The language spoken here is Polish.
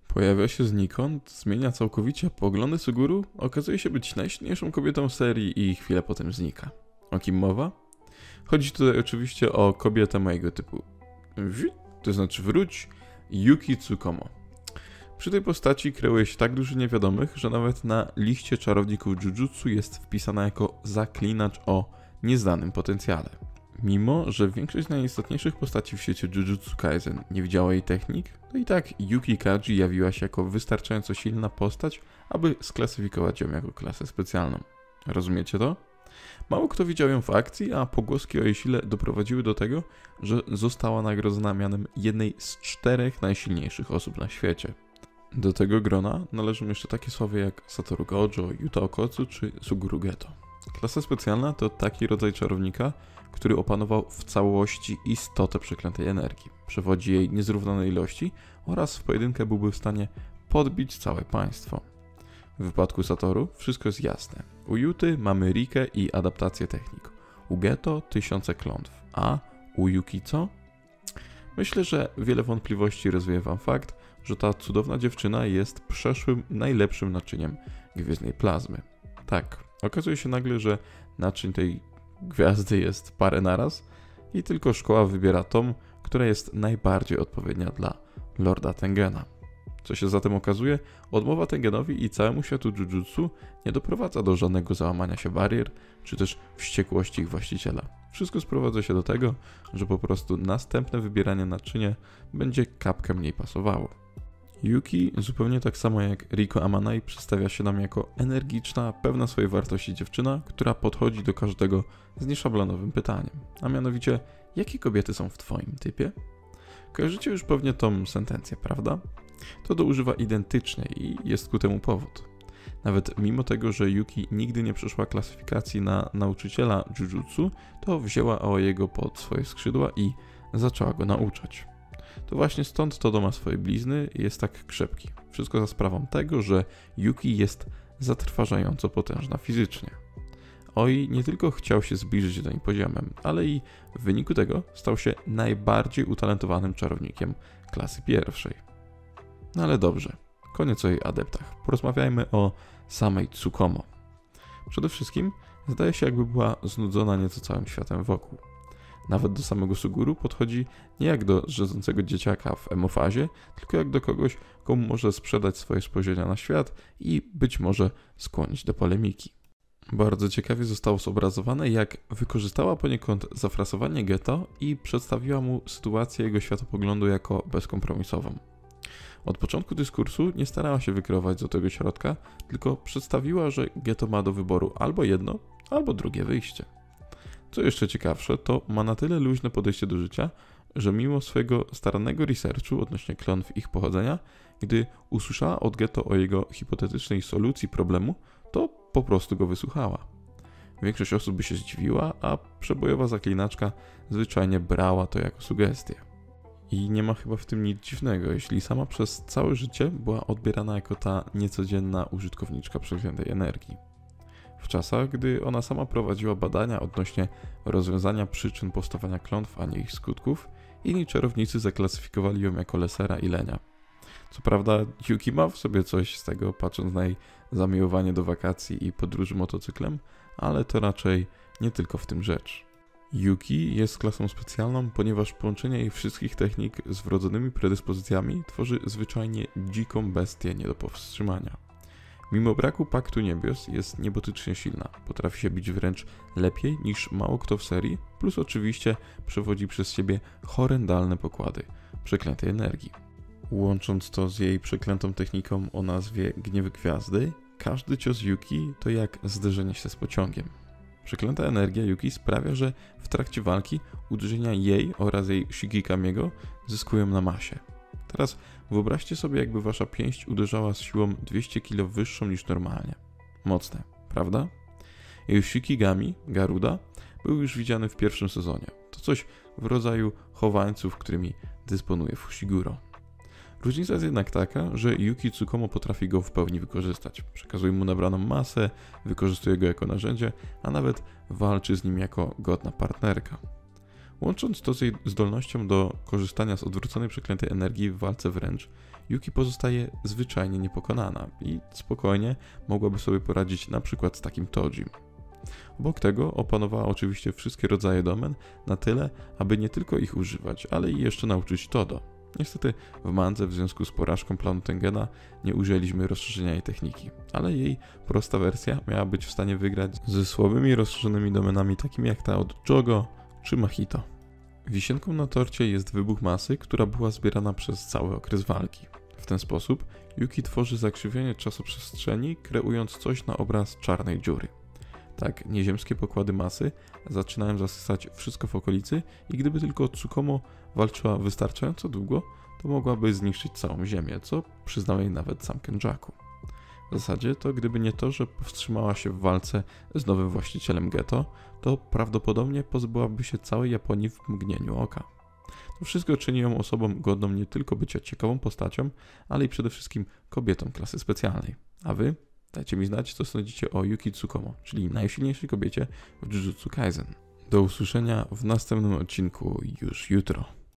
Pojawia się znikąd, zmienia całkowicie poglądy Suguru, okazuje się być najsilniejszą kobietą serii i chwilę potem znika. O kim mowa? Chodzi tutaj oczywiście o kobietę mojego typu. To znaczy wróć, Yuki Tsukumo. Przy tej postaci kreuje się tak dużo niewiadomych, że nawet na liście czarowników Jujutsu jest wpisana jako zaklinacz o nieznanym potencjale. Mimo, że większość najistotniejszych postaci w świecie Jujutsu Kaisen nie widziała jej technik, to i tak Yuki Kaji jawiła się jako wystarczająco silna postać, aby sklasyfikować ją jako klasę specjalną. Rozumiecie to? Mało kto widział ją w akcji, a pogłoski o jej sile doprowadziły do tego, że została nagrodzona mianem jednej z 4 najsilniejszych osób na świecie. Do tego grona należą jeszcze takie sławy jak Satoru Gojo, Yuta Okotsu czy Suguru Geto. Klasa specjalna to taki rodzaj czarownika, który opanował w całości istotę przeklętej energii, przewodzi jej niezrównanej ilości oraz w pojedynkę byłby w stanie podbić całe państwo. W wypadku Satoru wszystko jest jasne. U Yuty mamy Rikę i adaptację technik. U Geto tysiące klątw, a u Yuki co? Myślę, że wiele wątpliwości rozwieje wam fakt, że ta cudowna dziewczyna jest przeszłym najlepszym naczyniem gwiezdnej plazmy. Tak, okazuje się nagle, że naczyń tej gwiazdy jest parę naraz i tylko szkoła wybiera tą, która jest najbardziej odpowiednia dla Lorda Tengena. Co się zatem okazuje, odmowa Tengenowi i całemu światu Jujutsu nie doprowadza do żadnego załamania się barier, czy też wściekłości ich właściciela. Wszystko sprowadza się do tego, że po prostu następne wybieranie naczynia będzie kapkę mniej pasowało. Yuki, zupełnie tak samo jak Riko Amanai, przedstawia się nam jako energiczna, pewna swojej wartości dziewczyna, która podchodzi do każdego z nieszablonowym pytaniem. A mianowicie, jakie kobiety są w twoim typie? Kojarzycie już pewnie tą sentencję, prawda? To używa identycznie i jest ku temu powód. Nawet mimo tego, że Yuki nigdy nie przeszła klasyfikacji na nauczyciela Jujutsu, to wzięła Aoiego pod swoje skrzydła i zaczęła go nauczać. To właśnie stąd Todo ma swoje blizny i jest tak krzepki. Wszystko za sprawą tego, że Yuki jest zatrważająco potężna fizycznie. Aoi nie tylko chciał się zbliżyć do niej poziomem, ale i w wyniku tego stał się najbardziej utalentowanym czarownikiem klasy pierwszej. No ale dobrze, koniec o jej adeptach. Porozmawiajmy o samej Tsukumo. Przede wszystkim zdaje się, jakby była znudzona nieco całym światem wokół. Nawet do samego Suguru podchodzi nie jak do rządzącego dzieciaka w emofazie, tylko jak do kogoś, komu może sprzedać swoje spojrzenia na świat i być może skłonić do polemiki. Bardzo ciekawie zostało zobrazowane, jak wykorzystała poniekąd zafrasowanie Geto i przedstawiła mu sytuację jego światopoglądu jako bezkompromisową. Od początku dyskursu nie starała się wykreować złotego środka, tylko przedstawiła, że Geto ma do wyboru albo jedno, albo drugie wyjście. Co jeszcze ciekawsze, to ma na tyle luźne podejście do życia, że mimo swojego starannego researchu odnośnie klątw ich pochodzenia, gdy usłyszała od Geto o jego hipotetycznej solucji problemu, to po prostu go wysłuchała. Większość osób by się zdziwiła, a przebojowa zaklinaczka zwyczajnie brała to jako sugestię. I nie ma chyba w tym nic dziwnego, jeśli sama przez całe życie była odbierana jako ta niecodzienna użytkowniczka przeklętej energii. W czasach, gdy ona sama prowadziła badania odnośnie rozwiązania przyczyn powstawania klątw, a nie ich skutków, inni czarownicy zaklasyfikowali ją jako lesera i lenia. Co prawda Yuki ma w sobie coś z tego, patrząc na jej zamiłowanie do wakacji i podróży motocyklem, ale to raczej nie tylko w tym rzecz. Yuki jest klasą specjalną, ponieważ połączenie jej wszystkich technik z wrodzonymi predyspozycjami tworzy zwyczajnie dziką bestię nie do powstrzymania. Mimo braku paktu niebios jest niebotycznie silna, potrafi się bić wręcz lepiej niż mało kto w serii, plus oczywiście przewodzi przez siebie horrendalne pokłady przeklętej energii. Łącząc to z jej przeklętą techniką o nazwie Gniew Gwiazdy, każdy cios Yuki to jak zderzenie się z pociągiem. Przeklęta energia Yuki sprawia, że w trakcie walki uderzenia jej oraz jej Shigikamiego zyskują na masie. Teraz wyobraźcie sobie, jakby wasza pięść uderzała z siłą 200 kg wyższą niż normalnie. Mocne, prawda? Jej Shikigami, Garuda, był już widziany w pierwszym sezonie. To coś w rodzaju chowańców, którymi dysponuje Fushiguro. Różnica jest jednak taka, że Yuki Tsukumo potrafi go w pełni wykorzystać. Przekazuje mu nabraną masę, wykorzystuje go jako narzędzie, a nawet walczy z nim jako godna partnerka. Łącząc to z jej zdolnością do korzystania z odwróconej przeklętej energii w walce wręcz, Yuki pozostaje zwyczajnie niepokonana i spokojnie mogłaby sobie poradzić na przykład z takim Tojim. Obok tego opanowała oczywiście wszystkie rodzaje domen na tyle, aby nie tylko ich używać, ale i jeszcze nauczyć Todo. Niestety w mandze w związku z porażką planu Tengena nie użyliśmy rozszerzenia jej techniki, ale jej prosta wersja miała być w stanie wygrać ze słabymi rozszerzonymi domenami takimi jak ta od Jogo czy Mahito. Wisienką na torcie jest wybuch masy, która była zbierana przez cały okres walki. W ten sposób Yuki tworzy zakrzywienie czasoprzestrzeni, kreując coś na obraz czarnej dziury. Tak, nieziemskie pokłady masy zaczynają zasysać wszystko w okolicy i gdyby tylko Tsukumo walczyła wystarczająco długo, to mogłaby zniszczyć całą ziemię, co przyznał jej nawet sam Kenjaku. W zasadzie to gdyby nie to, że powstrzymała się w walce z nowym właścicielem getto, to prawdopodobnie pozbyłaby się całej Japonii w mgnieniu oka. To wszystko czyni ją osobą godną nie tylko bycia ciekawą postacią, ale i przede wszystkim kobietą klasy specjalnej. A wy? Dajcie mi znać, co sądzicie o Yuki Tsukumo, czyli najsilniejszej kobiecie w Jujutsu Kaisen. Do usłyszenia w następnym odcinku już jutro.